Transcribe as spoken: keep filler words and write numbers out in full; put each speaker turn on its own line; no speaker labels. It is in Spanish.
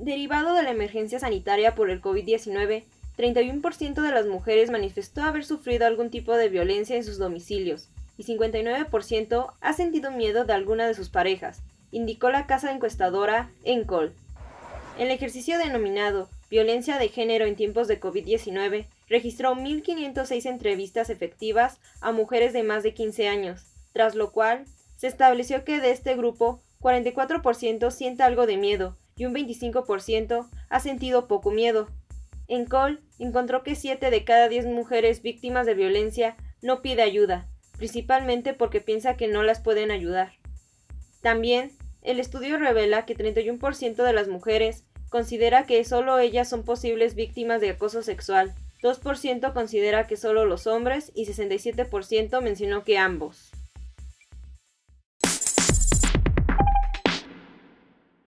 Derivado de la emergencia sanitaria por el COVID diecinueve, treinta y uno por ciento de las mujeres manifestó haber sufrido algún tipo de violencia en sus domicilios, y cincuenta y nueve por ciento ha sentido miedo de alguna de sus parejas, indicó la casa encuestadora Encol. El ejercicio denominado Violencia de Género en tiempos de COVID diecinueve registró mil quinientas seis entrevistas efectivas a mujeres de más de quince años, tras lo cual se estableció que de este grupo, cuarenta y cuatro por ciento siente algo de miedo y un veinticinco por ciento ha sentido poco miedo. Encol encontró que siete de cada diez mujeres víctimas de violencia no pide ayuda, principalmente porque piensa que no las pueden ayudar. También, el estudio revela que treinta y uno por ciento de las mujeres considera que solo ellas son posibles víctimas de acoso sexual, dos por ciento considera que solo los hombres y sesenta y siete por ciento mencionó que ambos.